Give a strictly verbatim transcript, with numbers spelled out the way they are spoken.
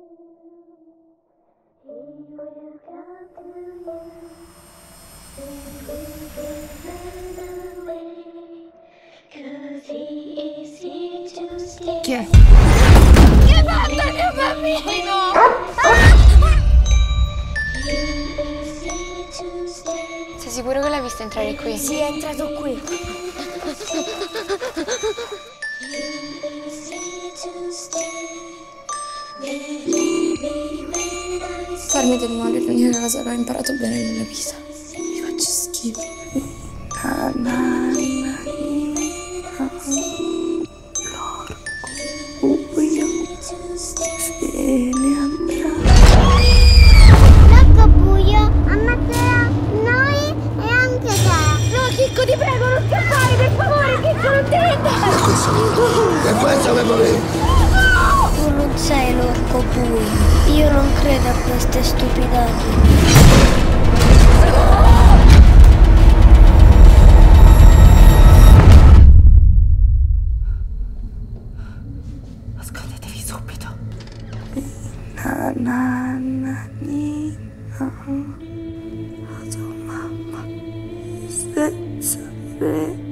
Chi è? Che guarda mio bambino! Sei sicuro che l'hai vista entrare qui? Sì, è entrato qui. Farmi del male è l'unica cosa che ho imparato bene nella vita. Mi faccio schifo. Na, na, na, buio se ne andrà. L'occhio buio ammazzerà noi e anche te. No, Chicco, ti prego, non scappare, per favore, Chicco, non te ne andare. E questo che volevi? Tu non sei l'orco buio. Io non credo a queste stupidaggini. Nascondetevi subito. Na na na ni na. La tua mamma senza re.